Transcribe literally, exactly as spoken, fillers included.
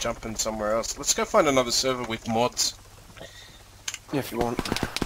jumping somewhere else. Let's go find another server with mods. Yeah, if you want.